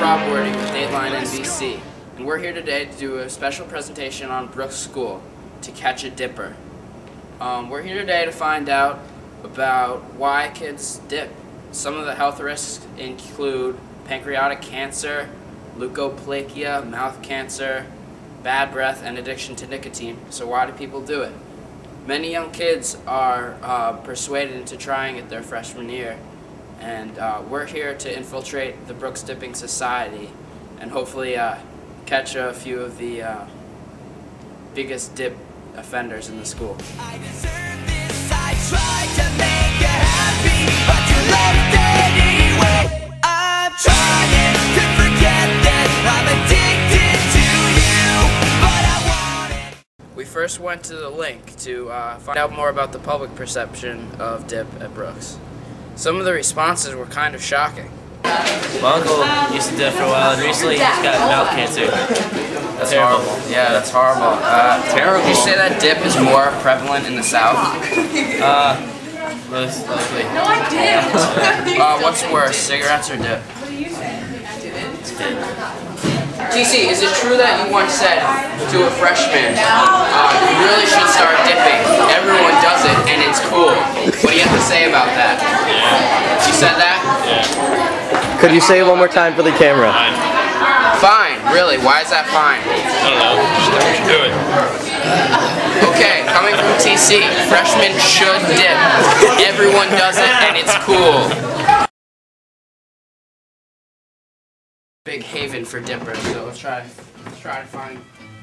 Rob Wordy with Dateline NBC, and we're here today to do a special presentation on Brooks School, To Catch a Dipper. We're here today to find out about why kids dip. Some of the health risks include pancreatic cancer, leukoplakia, mouth cancer, bad breath, and addiction to nicotine. So why do people do it? Many young kids are persuaded into trying it their freshman year, and we're here to infiltrate the Brooks Dipping Society and hopefully catch a few of the biggest dip offenders in the school. I deserve this. I tried to make you happy, but you left anyway. I'm trying to forget that I'm addicted to you, but I want it. We first went to the link to find out more about the public perception of dip at Brooks. Some of the responses were kind of shocking. My uncle used to dip for a while, and recently he's got mouth cancer. That's horrible. Yeah, that's horrible. Terrible. Would you say that dip is more prevalent in the South? Most likely. No, I did. What's worse, cigarettes or dip? What do you say? TC, is it true that you once said to a freshman, you really should start dipping? Everyone does it, and it's cool. What do you have to say about that? Yeah. You said that? Yeah. Could you say it one more time for the camera? Fine, really? Why is that fine? I don't know. We should do it. Okay, coming from TC, freshmen should dip. Everyone does it, and it's cool. Big haven for dippers, so let's try to find.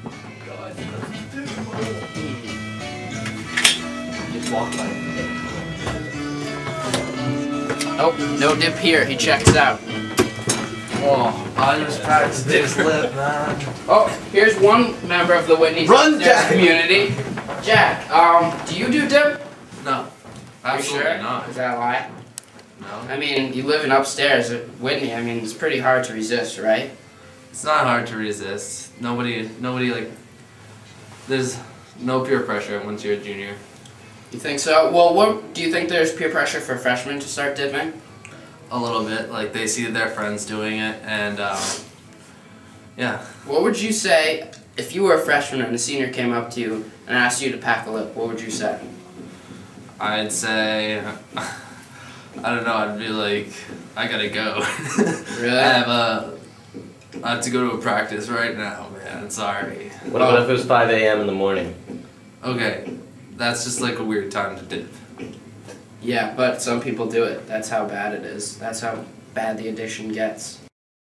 Oh, no dip here. He checks out. Oh, I just practiced this lip, man. Oh, here's one member of the Whitney Jack! community. Jack, do you do dip? No. Are you sure? Not. Is that a lie? No. I mean, you live in upstairs at Whitney. I mean, it's pretty hard to resist, right? It's not hard to resist. Nobody like. There's no peer pressure once you're a junior. You think so? Well, what do you think there's peer pressure for freshmen to start dipping? A little bit. Like they see their friends doing it, and yeah. What would you say if you were a freshman and a senior came up to you and asked you to pack a lip? What would you say? I'd say. I don't know. I'd be like, I gotta go. Really? I have to go to a practice right now, man. Sorry. What about if it was 5 a.m. in the morning? Okay, that's just like a weird time to dip. Yeah, but some people do it. That's how bad it is. That's how bad the addiction gets.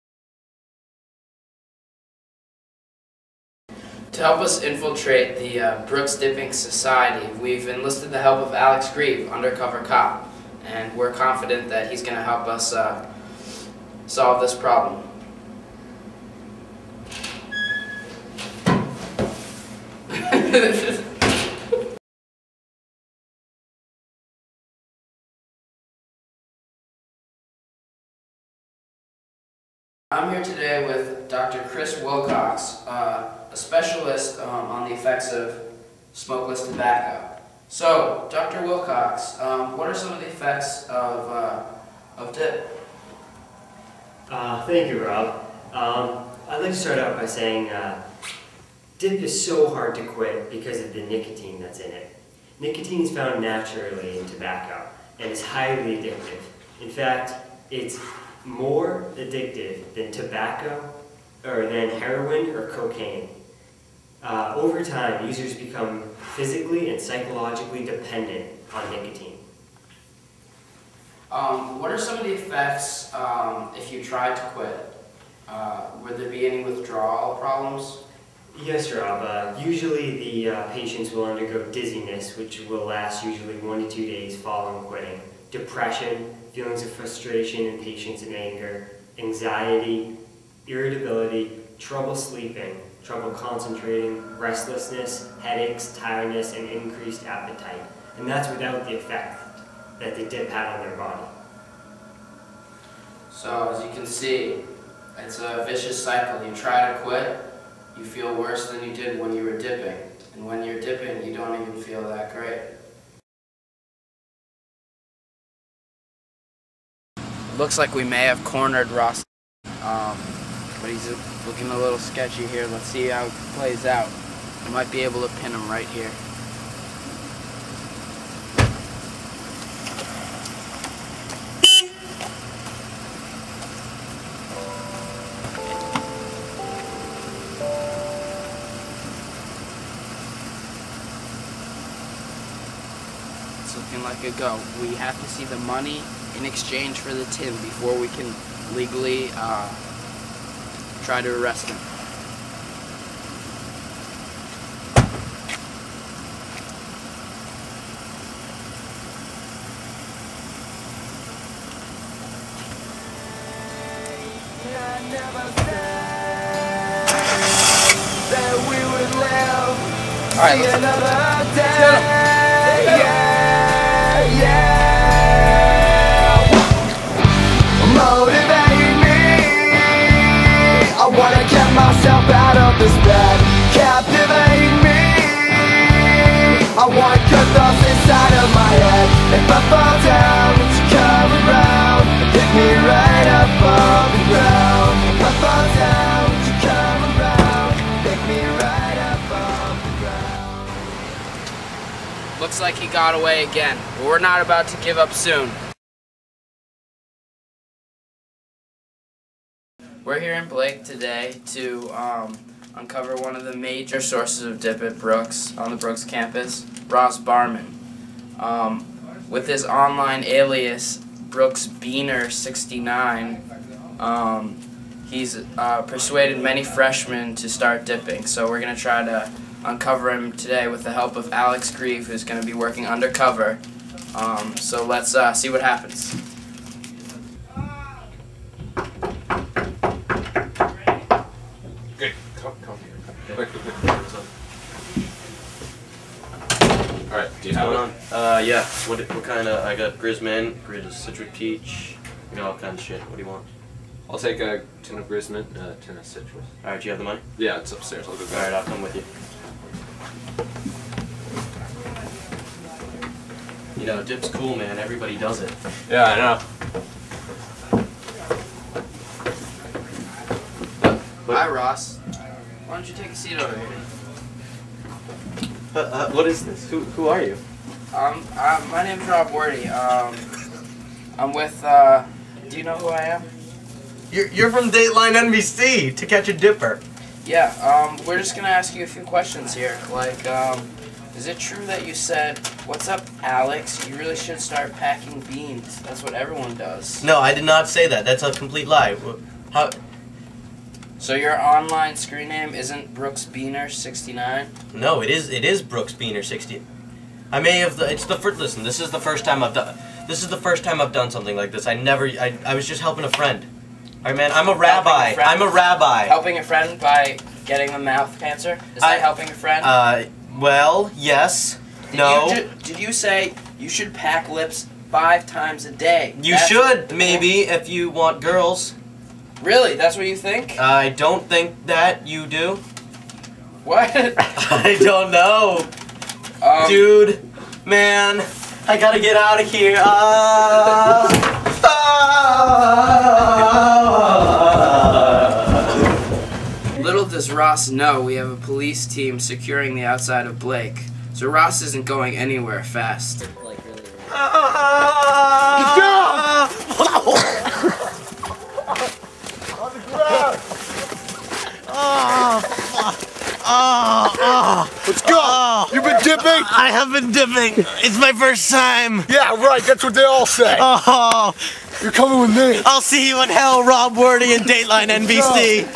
To help us infiltrate the Brooks Dipping Society, we've enlisted the help of Alex Grieve, undercover cop, and we're confident that he's going to help us solve this problem. I'm here today with Dr. Chris Wilcox, a specialist on the effects of smokeless tobacco. So, Dr. Wilcox, what are some of the effects of dip? Thank you, Rob. I'd like to start out by saying dip is so hard to quit because of the nicotine that's in it. Nicotine is found naturally in tobacco and is highly addictive. In fact, it's more addictive than tobacco or than heroin or cocaine. Over time, users become physically and psychologically dependent on nicotine. What are some of the effects if you tried to quit? Would there be any withdrawal problems? Yes, Rob. Usually the patients will undergo dizziness, which will last usually 1 to 2 days following quitting, depression, feelings of frustration, impatience, and anger, anxiety, irritability, trouble sleeping, trouble concentrating, restlessness, headaches, tiredness, and increased appetite. And that's without the effect that the dip had on their body. So, as you can see, it's a vicious cycle. You try to quit, you feel worse than you did when you were dipping. And when you're dipping, you don't even feel that great. Looks like we may have cornered Ross. but he's looking a little sketchy here. Let's see how it plays out. I might be able to pin him right here. It's looking like a go. We have to see the money in exchange for the tin before we can legally try to arrest him. All right, let's Motivate me. I wanna get myself out of this bed. Captivate me. I want good thoughts inside of my head. If I fall down, would you come around and pick me right up off the ground? If I fall down, would you come around, pick me right up off the ground? Looks like he got away again, but we're not about to give up soon. We're here in Blake today to uncover one of the major sources of dip at Brooks, on the Brooks campus, Ross Barman. With his online alias, Brooks Beaner 69, he's persuaded many freshmen to start dipping. So we're going to try to uncover him today with the help of Alex Grieve, who's going to be working undercover. So let's see what happens. Good. Come here. Quick. Alright, do you have it? Yeah. What kind of? I got Grizzman, Grizz Citric Peach. I got all kinds of shit. What do you want? I'll take a tin of Grizzmint, a tin of citrus. Alright, do you have the money? Yeah, it's upstairs. I'll go grab it. Alright, I'll come with you. You know, dip's cool, man. Everybody does it. Yeah, I know. Hi, Ross. Why don't you take a seat over here? What is this? Who are you? My name's Rob Wordy. I'm with, do you know who I am? You're from Dateline NBC, To Catch a Dipper. Yeah, we're just gonna ask you a few questions here. Like, is it true that you said, "What's up, Alex? You really should start packing beans. That's what everyone does." No, I did not say that. That's a complete lie. How? So your online screen name isn't Brooks Beaner 69? No, it is Brooks Beaner 60. I may have. It's the first. Listen, this is the first time I've done. This is the first time I've done something like this. I was just helping a friend. All right, man. I'm a rabbi. I'm a rabbi. Helping a friend by getting the mouth cancer? Is that helping a friend? Well, yes. No. Did you say you should pack lips 5 times a day? You should, maybe, if you want girls. Really? That's what you think? I don't think that you do. What? I don't know. Dude, man, I gotta get out of here. Little does Ross know we have a police team securing the outside of Blake, so Ross isn't going anywhere fast. Let's go! You've been dipping? I have been dipping. It's my first time. Yeah, right, that's what they all say. Oh, You're coming with me. I'll see you in hell, Rob Wordy and Dateline NBC.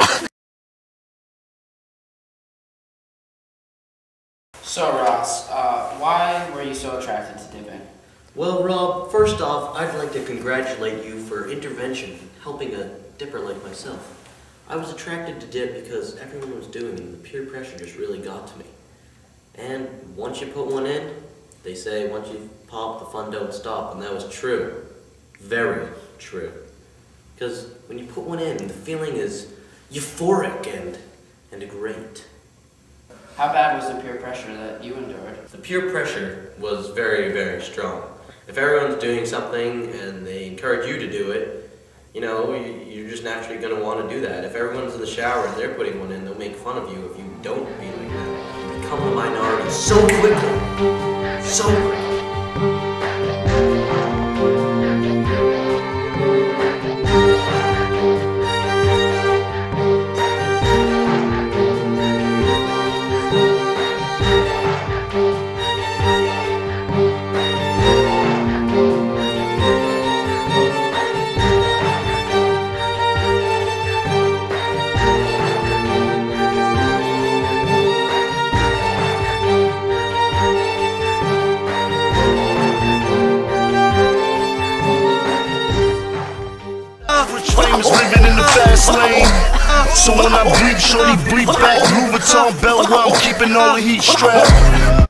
So Ross, why were you so attracted to dipping? Well, Rob, first off, I'd like to congratulate you for intervention, helping a dipper like myself. I was attracted to dip because everyone was doing it and the peer pressure just really got to me. And once you put one in, they say once you pop, the fun don't stop, and that was true. Very true. Because when you put one in, the feeling is euphoric and great. How bad was the peer pressure that you endured? The peer pressure was very, very strong. If everyone's doing something and they encourage you to do it, you know, you're just naturally going to want to do that. If everyone's in the shower and they're putting one in, they'll make fun of you if you don't be like that. You become the minority so quickly. So quickly. Famous living in the fast lane. So when I breathe, shorty breathe back. Louis Vuitton belt while I'm keeping all the heat strapped.